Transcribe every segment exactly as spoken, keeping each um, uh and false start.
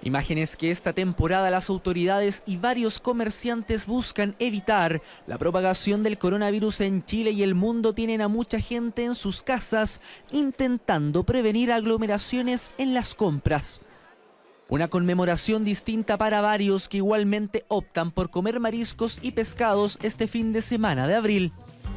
Imágenes que esta temporada las autoridades y varios comerciantes buscan evitar. La propagación del coronavirus en Chile y el mundo tienen a mucha gente en sus casas intentando prevenir aglomeraciones en las compras. Una conmemoración distinta para varios que igualmente optan por comer mariscos y pescados este fin de semana de abril.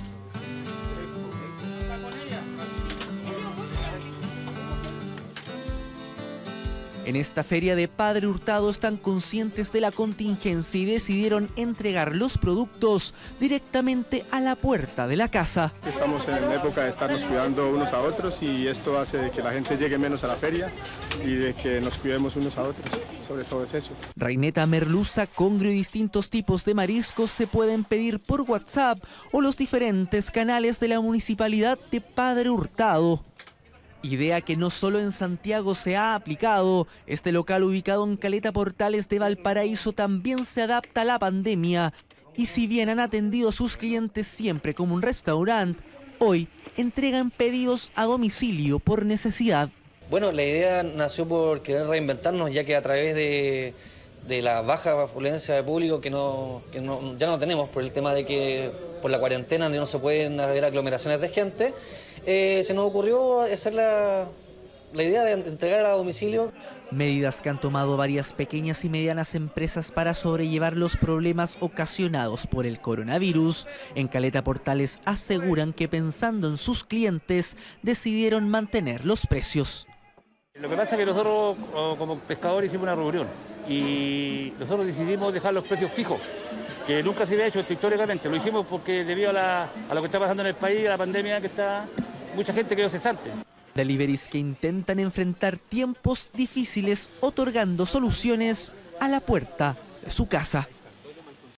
En esta feria de Padre Hurtado están conscientes de la contingencia y decidieron entregar los productos directamente a la puerta de la casa. Estamos en época de estarnos cuidando unos a otros y esto hace de que la gente llegue menos a la feria y de que nos cuidemos unos a otros, sobre todo es eso. Reineta, merluza, congrio y distintos tipos de mariscos se pueden pedir por WhatsApp o los diferentes canales de la Municipalidad de Padre Hurtado. Idea que no solo en Santiago se ha aplicado. Este local ubicado en Caleta Portales de Valparaíso también se adapta a la pandemia. Y si bien han atendido a sus clientes siempre como un restaurante, hoy entregan pedidos a domicilio por necesidad. Bueno, la idea nació por querer reinventarnos, ya que a través de, de la baja afluencia de público que, no, que no, ya no tenemos por el tema de que por la cuarentena no se pueden haber aglomeraciones de gente, Eh, se nos ocurrió hacer la, la idea de entregar a domicilio. Medidas que han tomado varias pequeñas y medianas empresas para sobrellevar los problemas ocasionados por el coronavirus. En Caleta Portales aseguran que pensando en sus clientes decidieron mantener los precios. Lo que pasa es que nosotros como pescadores hicimos una reunión y nosotros decidimos dejar los precios fijos, que nunca se había hecho históricamente. Lo hicimos porque debido a, la, a lo que está pasando en el país, a la pandemia que está, mucha gente quedó cesante. Deliveries que intentan enfrentar tiempos difíciles otorgando soluciones a la puerta de su casa.